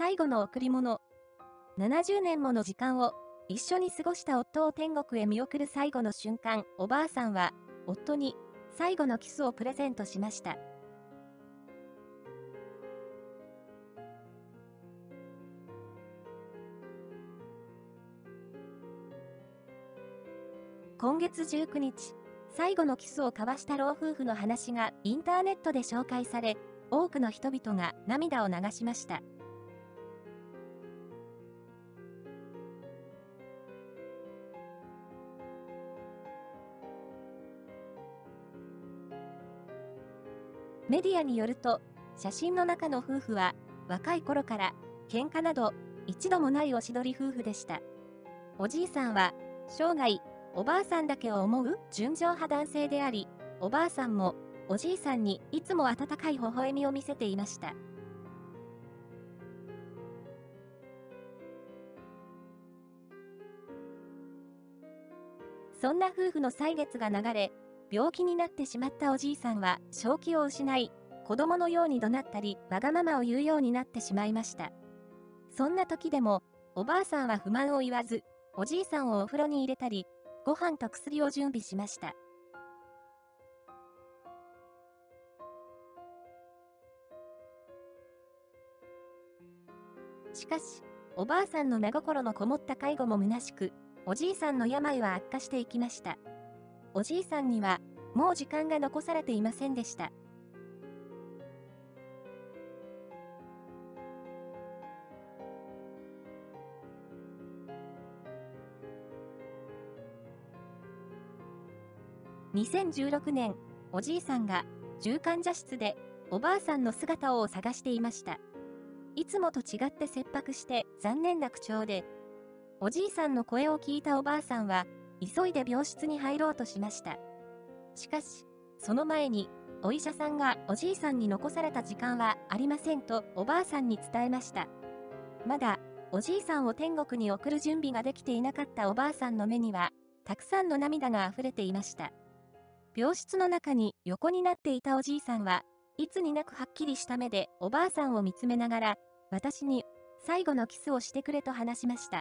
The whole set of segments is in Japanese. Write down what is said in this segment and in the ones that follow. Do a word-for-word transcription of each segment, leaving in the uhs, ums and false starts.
最後の贈り物。ななじゅうねんもの時間を一緒に過ごした夫を天国へ見送る最後の瞬間、おばあさんは夫に最後のキスをプレゼントしました。今月じゅうくにち、最後のキスを交わした老夫婦の話がインターネットで紹介され、多くの人々が涙を流しました。メディアによると、写真の中の夫婦は、若い頃から喧嘩など一度もないおしどり夫婦でした。おじいさんは、生涯、おばあさんだけを思う純情派男性であり、おばあさんも、おじいさんにいつも温かい微笑みを見せていました。そんな夫婦の歳月が流れ、病気になってしまったおじいさんは正気を失い、子供のように怒鳴ったり、わがままを言うようになってしまいました。そんな時でも、おばあさんは不満を言わず、おじいさんをお風呂に入れたり、ご飯と薬を準備しました。しかし、おばあさんの真心のこもった介護も虚しく、おじいさんの病は悪化していきました。おじいさんには、もう時間が残されていませんでした。にせんじゅうろくねん、おじいさんが重患者室でおばあさんの姿を探していました。いつもと違って切迫して残念な口調で、おじいさんの声を聞いたおばあさんは、急いで病室に入ろうとしました。しかし、その前に、お医者さんがおじいさんに残された時間はありませんとおばあさんに伝えました。まだ、おじいさんを天国に送る準備ができていなかったおばあさんの目には、たくさんの涙が溢れていました。病室の中に横になっていたおじいさんは、いつになくはっきりした目でおばあさんを見つめながら、私に最後のキスをしてくれと話しました。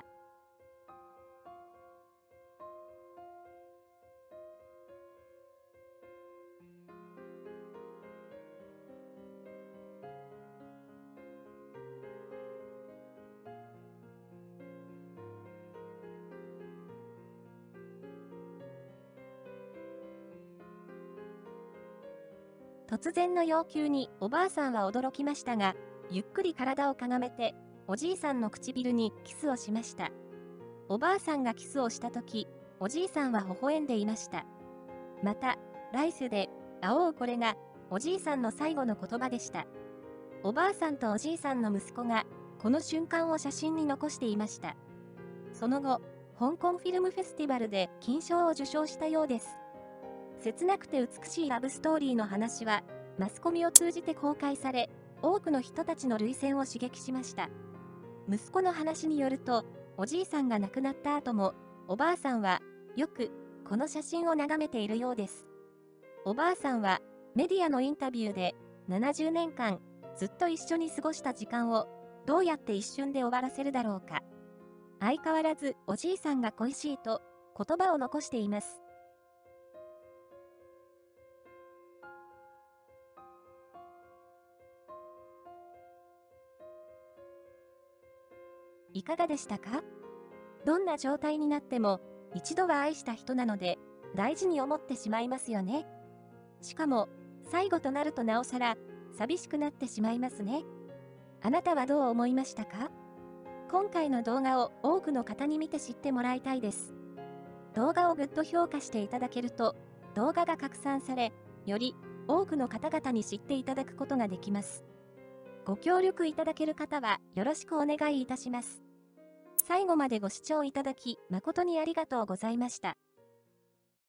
突然の要求におばあさんは驚きましたが、ゆっくり体をかがめて、おじいさんの唇にキスをしました。おばあさんがキスをしたとき、おじいさんは微笑んでいました。また、来世で会おうこれが、おじいさんの最後の言葉でした。おばあさんとおじいさんの息子が、この瞬間を写真に残していました。その後、香港フィルムフェスティバルで金賞を受賞したようです。切なくて美しいラブストーリーの話は、マスコミを通じて公開され、多くの人たちの涙腺を刺激しました。息子の話によると、おじいさんが亡くなった後も、おばあさんは、よく、この写真を眺めているようです。おばあさんは、メディアのインタビューで、ななじゅうねんかん、ずっと一緒に過ごした時間を、どうやって一瞬で終わらせるだろうか。相変わらず、おじいさんが恋しいと、言葉を残しています。いかがでしたか？どんな状態になっても、一度は愛した人なので、大事に思ってしまいますよね。しかも、最後となるとなおさら、寂しくなってしまいますね。あなたはどう思いましたか？今回の動画を多くの方に見て知ってもらいたいです。動画をグッド評価していただけると、動画が拡散され、より多くの方々に知っていただくことができます。ご協力いただける方はよろしくお願いいたします。最後までご視聴いただき誠にありがとうございました。